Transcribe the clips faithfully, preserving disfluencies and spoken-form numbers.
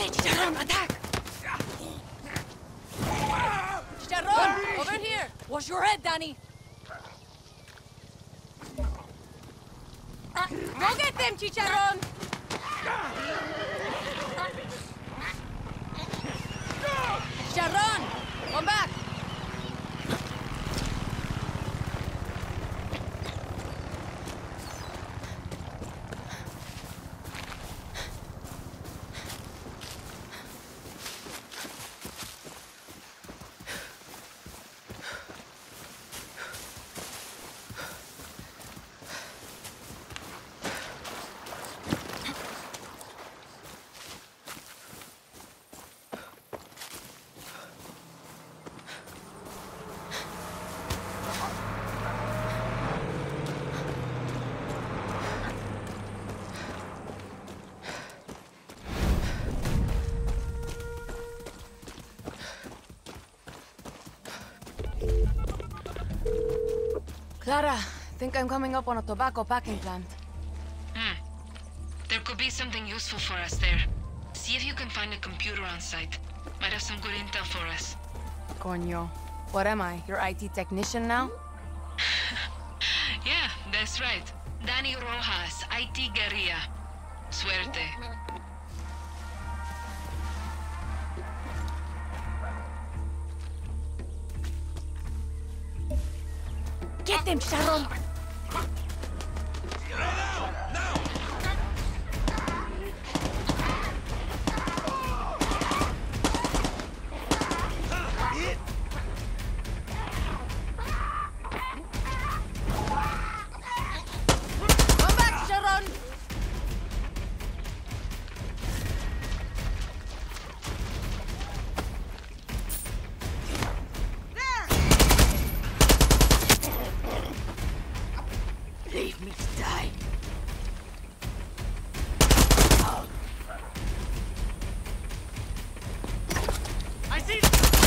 Okay, Chicharron, attack! Chicharron, over here! Wash your head, Danny! Uh, go get them, Chicharron! Chicharron, come back! Clara, think I'm coming up on a tobacco packing plant. Hmm. There could be something useful for us there. See if you can find a computer on site. Might have some good intel for us. Coño. What am I, your I T technician now? Yeah, that's right. Danny Rojas, I T guerrilla. Suerte. Get them, Sharon! Come back, Sharon! Leave me to die. I see.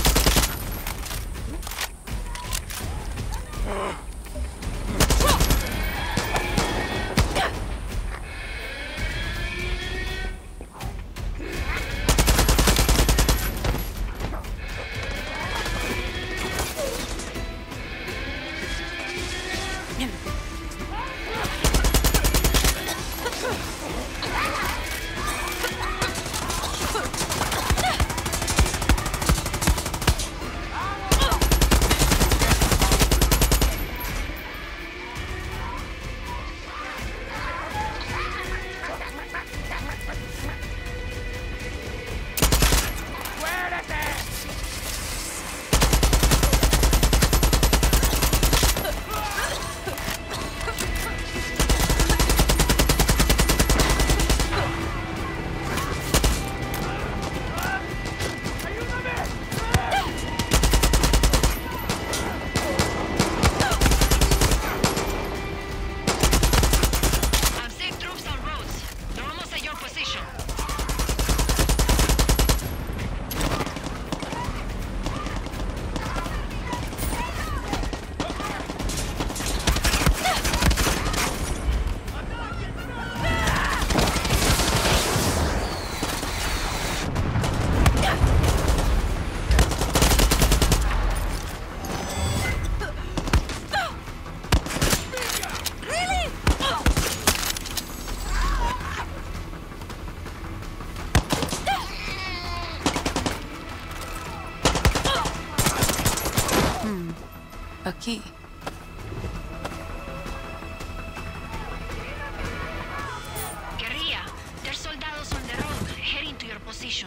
A key. Guerrilla, there's soldados on the road, heading to your position.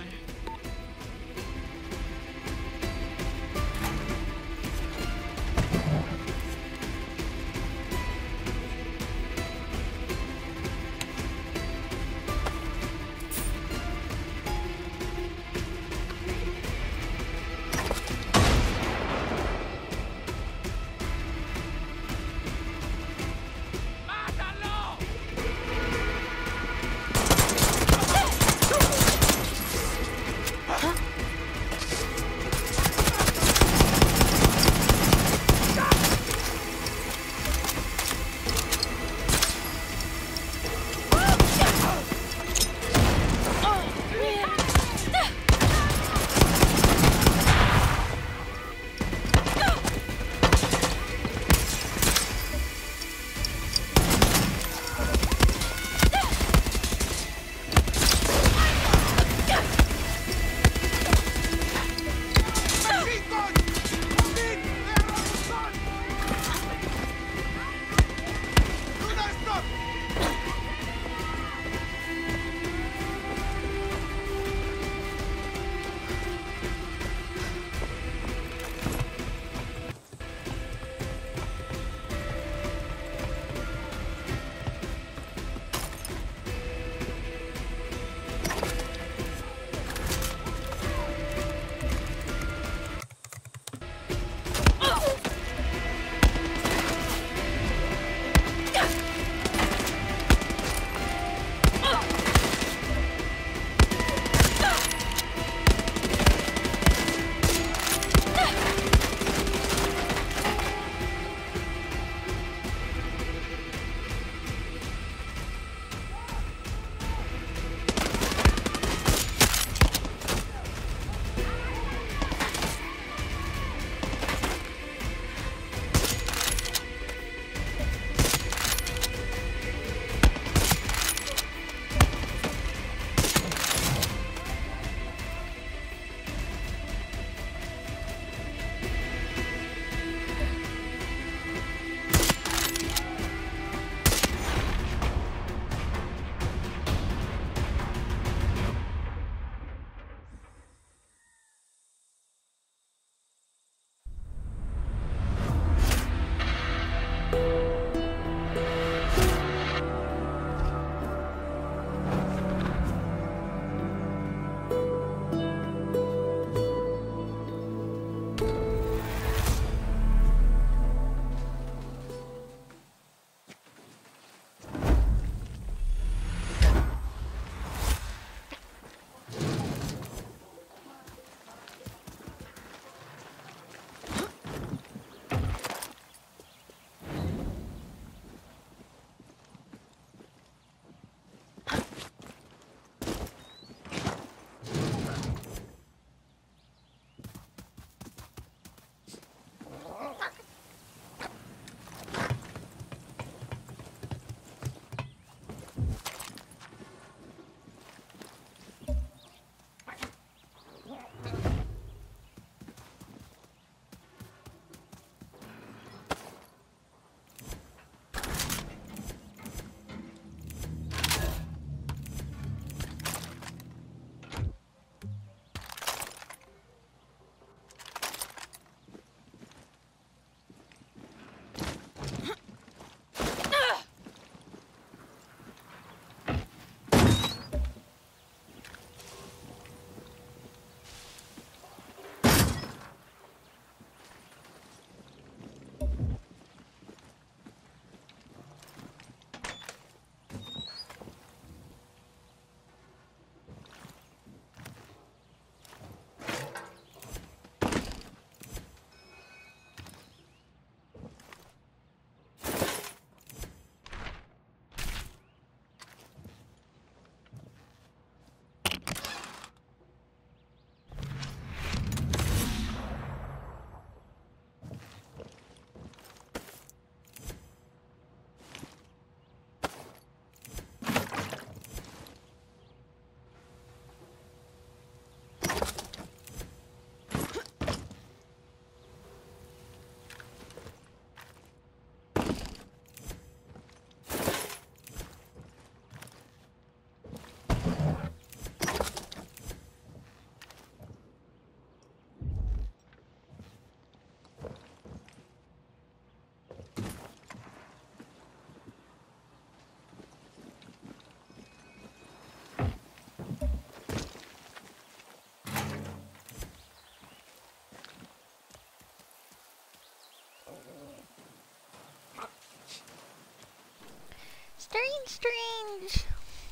Strange, strange.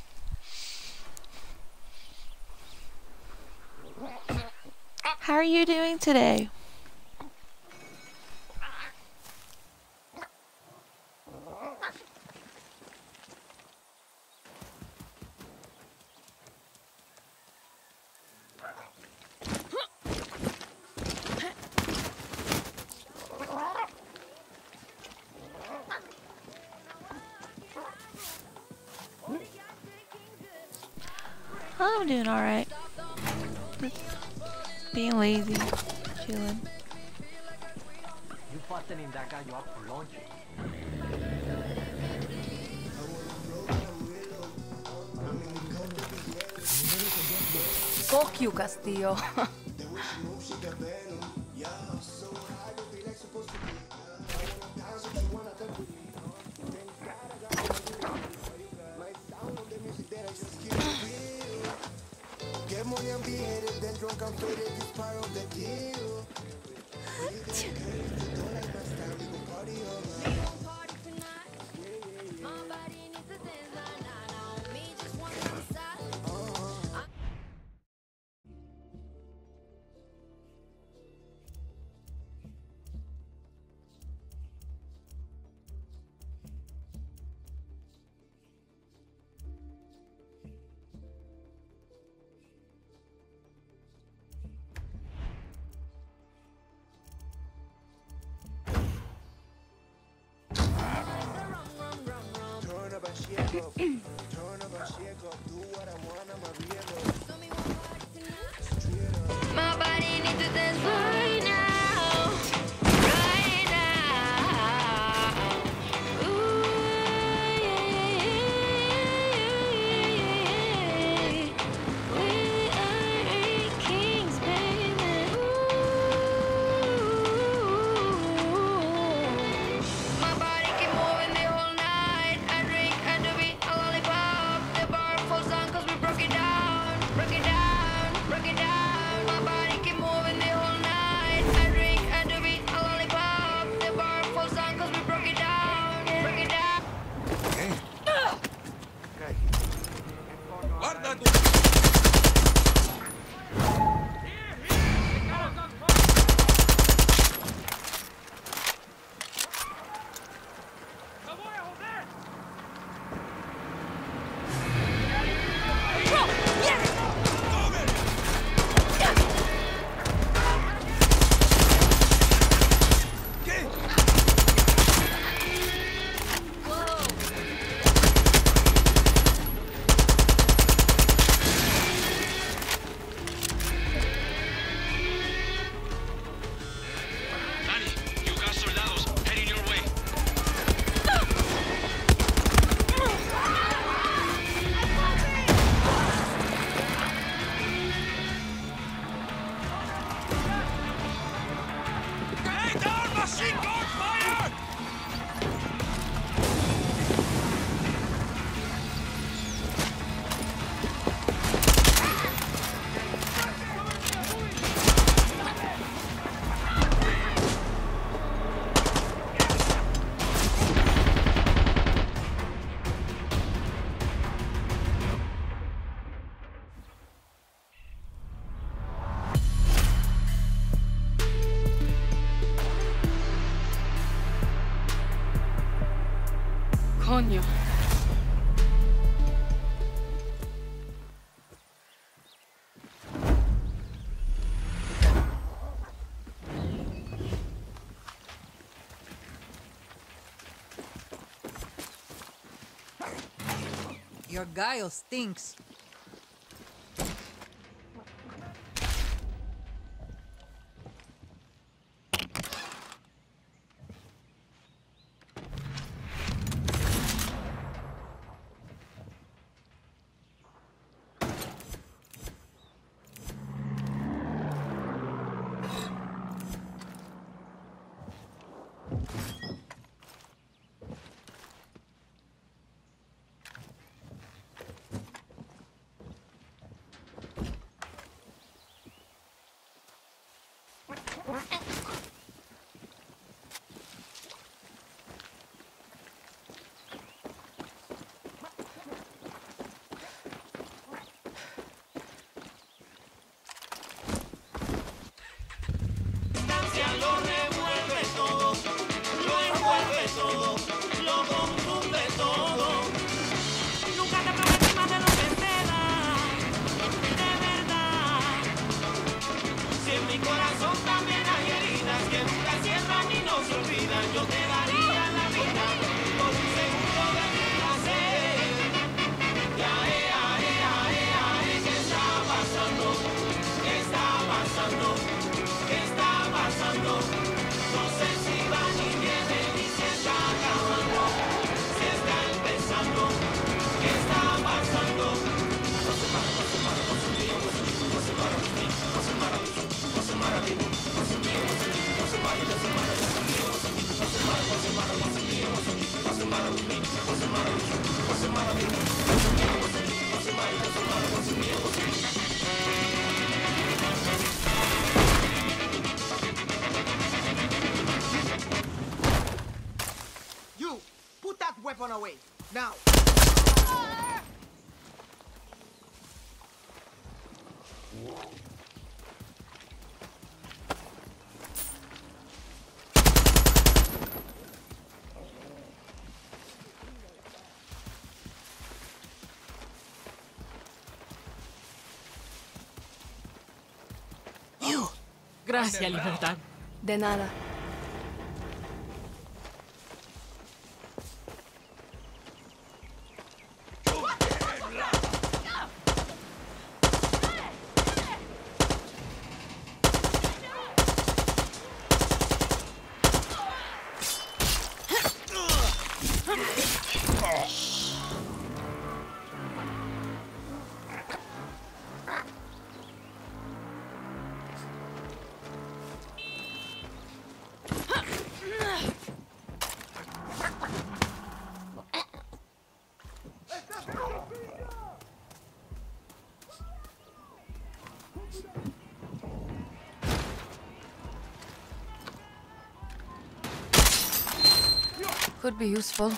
How are you doing today? I'm doing alright. Just being lazy, chilling. You fastening that guy up for lunch? Fuck you, Castillo. My body needs to dance right now, right now. Ooh, yeah, we are eight kings, baby. Ooh, my body keep moving the whole night. I drink and do beat a lollipop. The bar falls down 'cause we broke it down, broke it down, broke it down. My body keep moving the whole night. I drink and do beat a lollipop. The bar falls down 'cause we broke it down, broke it down. Guarda tu! Coño. Your guile stinks. Now! You! Gracias, Libertad. De nada. Could be useful.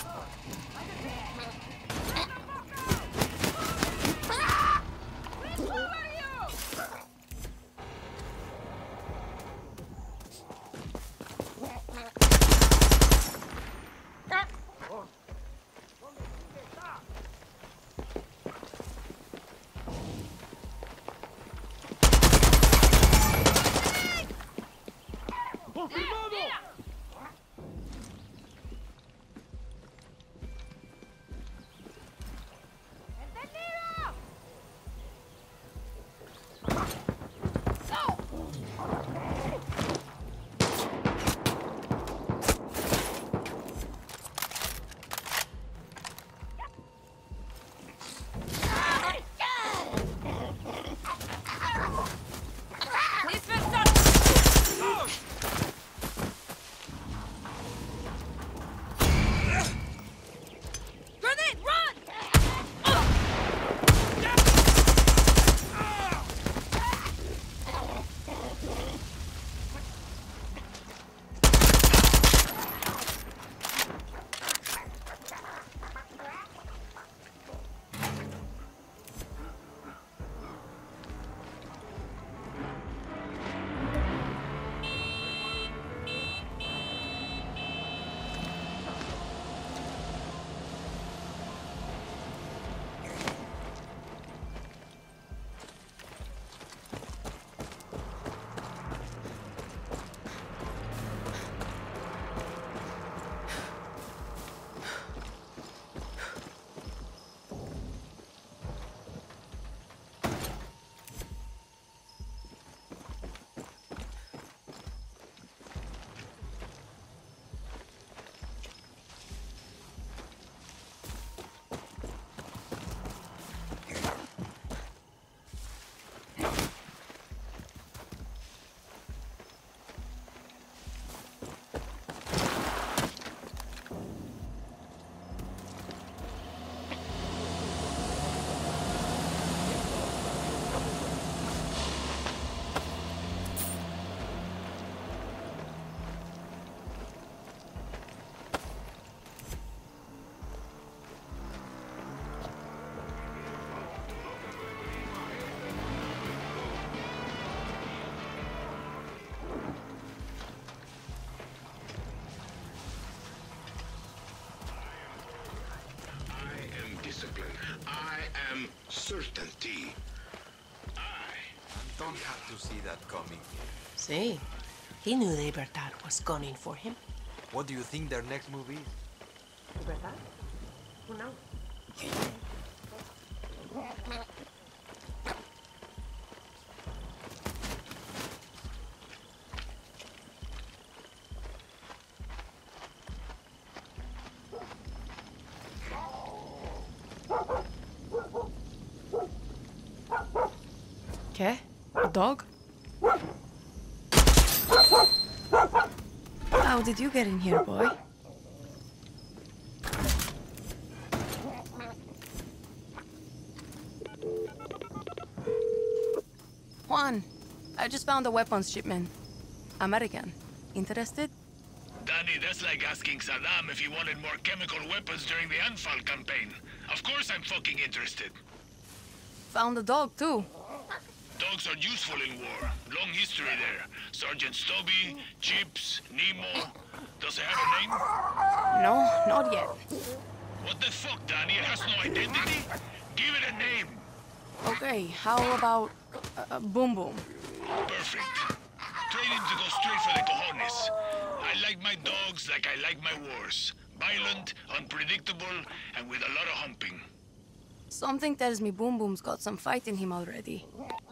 Certainty. I don't have to see that coming. See, he knew Libertad was gunning for him. What do you think their next move is? Libertad? Who knows? Okay, a dog? How did you get in here, boy? Juan, I just found a weapons shipment. American. Interested? Danny That's like asking Saddam if he wanted more chemical weapons during the Anfal campaign. Of course I'm fucking interested. Found the dog, too. Dogs are useful in war. Long history there. Sergeant Stubby, Chips, Nemo. Does it have a name? No, not yet. What the fuck, Danny? It has no identity? Give it a name. Okay, how about uh, Boom Boom? Perfect. Training to go straight for the cojones. I like my dogs like I like my wars. Violent, unpredictable, and with a lot of humping. Something tells me Boom Boom's got some fight in him already.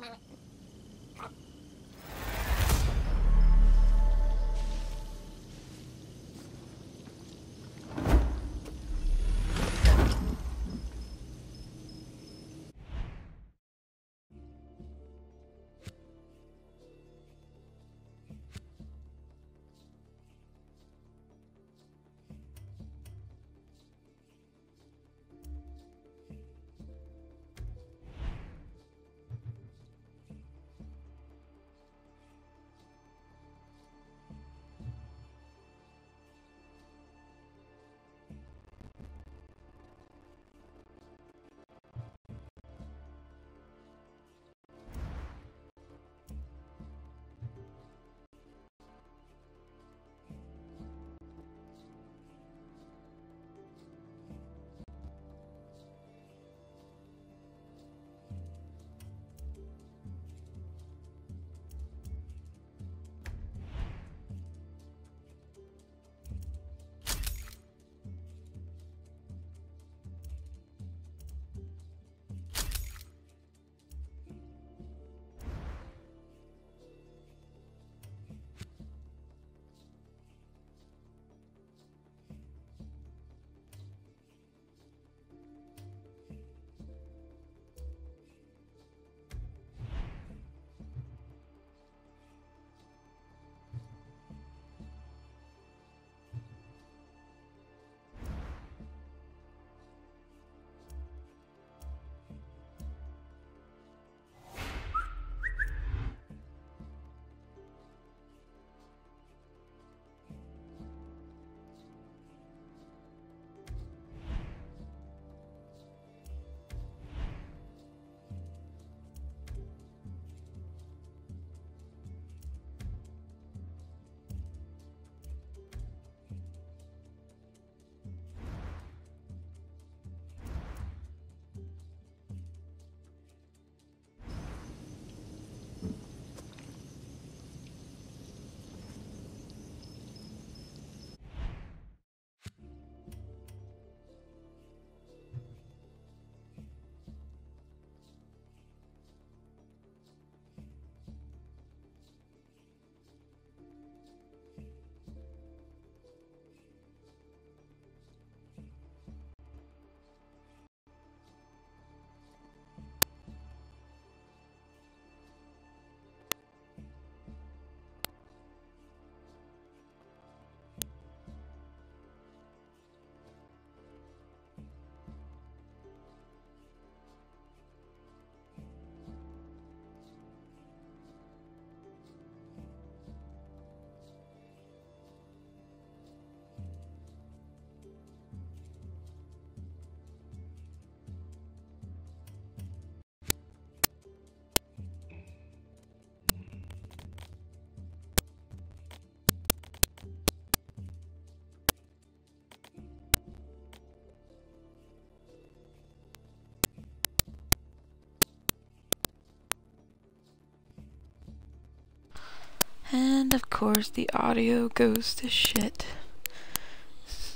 And of course the audio goes to shit.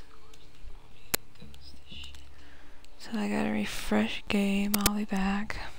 So I gotta refresh game, I'll be back.